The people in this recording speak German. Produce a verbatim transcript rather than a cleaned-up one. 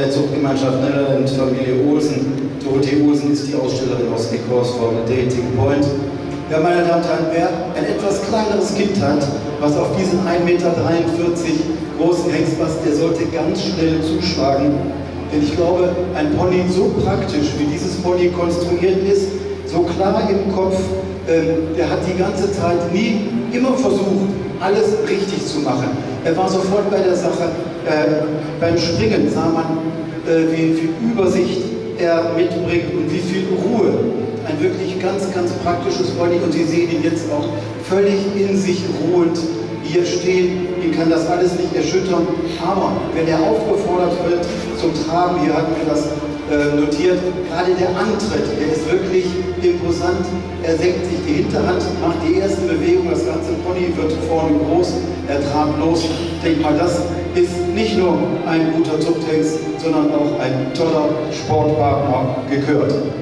der Zuchtgemeinschaft Netherland, Familie Olsen. Dorothee Olsen ist die Ausstellerin aus Eckhaus von Dating Point. Ja, meine Damen und Herren, wer ein etwas kleineres Kind hat, was auf diesen ein Meter dreiundvierzig großen Hengst passt, der sollte ganz schnell zuschlagen. Denn ich glaube, ein Pony so praktisch, wie dieses Pony konstruiert ist, so klar im Kopf, äh, der hat die ganze Zeit nie, immer versucht, alles richtig zu machen. Er war sofort bei der Sache. Äh, beim Springen sah man, äh, wie viel Übersicht er mitbringt und wie viel Ruhe. Ein wirklich ganz, ganz praktisches Pony, und Sie sehen ihn jetzt auch völlig in sich ruhend hier stehen. Ihn kann das alles nicht erschüttern, aber wenn er aufgefordert wird zum Traben, hier hatten wir das äh, notiert, gerade der Antritt, der ist wirklich imposant. Er senkt sich die Hinterhand, macht die erste Bewegung, das ganze Pony wird vorne groß, er trabt los. Ich denke mal, das ist nicht nur ein guter Zuchthengst, sondern auch ein toller Sportpartner gekürt.